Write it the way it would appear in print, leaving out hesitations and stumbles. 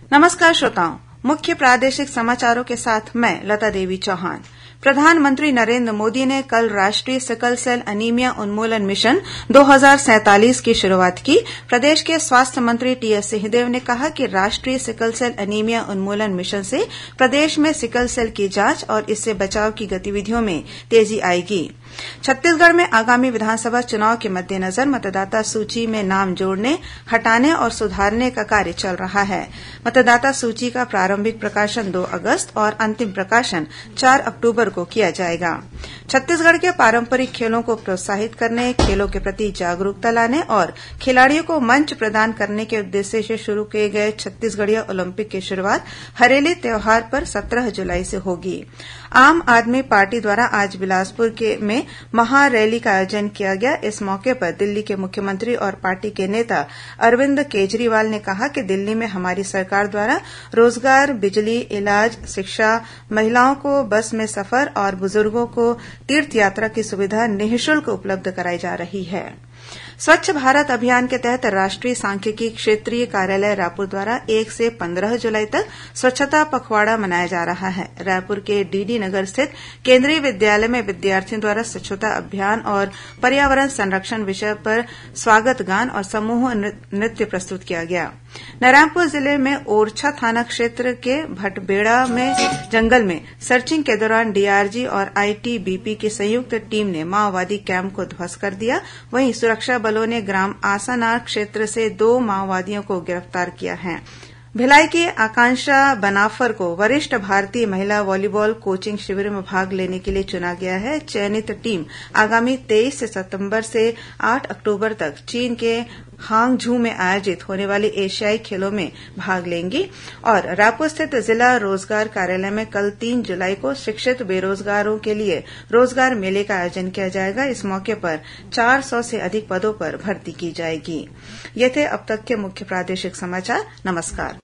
नमस्कार श्रोताओं, मुख्य प्रादेशिक समाचारों के साथ मैं लता देवी चौहान। प्रधानमंत्री नरेंद्र मोदी ने कल राष्ट्रीय सिकल सेल एनीमिया उन्मूलन मिशन 2047 की शुरुआत की। प्रदेश के स्वास्थ्य मंत्री टीएस सिंहदेव ने कहा कि राष्ट्रीय सिकल सेल एनीमिया उन्मूलन मिशन से प्रदेश में सिकल सेल की जांच और इससे बचाव की गतिविधियों में तेजी आएगी। छत्तीसगढ़ में आगामी विधानसभा चुनाव के मद्देनजर मतदाता सूची में नाम जोड़ने, हटाने और सुधारने का कार्य चल रहा है। मतदाता सूची का प्रारंभिक प्रकाशन 2 अगस्त और अंतिम प्रकाशन 4 अक्टूबर को किया जाएगा। छत्तीसगढ़ के पारंपरिक खेलों को प्रोत्साहित करने, खेलों के प्रति जागरूकता लाने और खिलाड़ियों को मंच प्रदान करने के उद्देश्य से शुरू किए गए छत्तीसगढ़िया ओलंपिक की शुरुआत हरेली त्योहार पर 17 जुलाई से होगी। आम आदमी पार्टी द्वारा आज बिलासपुर में महारैली का आयोजन किया गया। इस मौके पर दिल्ली के मुख्यमंत्री और पार्टी के नेता अरविंद केजरीवाल ने कहा कि दिल्ली में हमारी सरकार द्वारा रोजगार, बिजली, इलाज, शिक्षा, महिलाओं को बस में सफर और बुजुर्गों को तीर्थ यात्रा की सुविधा निःशुल्क उपलब्ध कराई जा रही है। स्वच्छ भारत अभियान के तहत राष्ट्रीय सांख्यिकी क्षेत्रीय कार्यालय रायपुर द्वारा 1 से 15 जुलाई तक स्वच्छता पखवाड़ा मनाया जा रहा है। रायपुर के डीडी नगर स्थित केंद्रीय विद्यालय में विद्यार्थियों द्वारा स्वच्छता अभियान और पर्यावरण संरक्षण विषय पर स्वागत गान और समूह नृत्य प्रस्तुत किया गया। नारायणपुर जिले में ओरछा थाना क्षेत्र के भटबेड़ा में जंगल में सर्चिंग के दौरान डीआरजी और आईटीबीपी की संयुक्त टीम ने माओवादी कैंप को ध्वस्त कर दिया। वहीं सुरक्षा बलों ने ग्राम आसानार क्षेत्र से 2 माओवादियों को गिरफ्तार किया है। भिलाई की आकांक्षा बनाफर को वरिष्ठ भारतीय महिला वॉलीबॉल कोचिंग शिविर में भाग लेने के लिए चुना गया है। चयनित टीम आगामी 23 सितंबर से 8 अक्टूबर तक चीन के हांगझू में आयोजित होने वाले एशियाई खेलों में भाग लेंगी। और रायपुर स्थित जिला रोजगार कार्यालय में कल 3 जुलाई को शिक्षित बेरोजगारों के लिए रोजगार मेले का आयोजन किया जाएगा। इस मौके पर 400 से अधिक पदों पर भर्ती की जाएगी। ये थे अब तक के मुख्य प्रादेशिक समाचार। नमस्कार।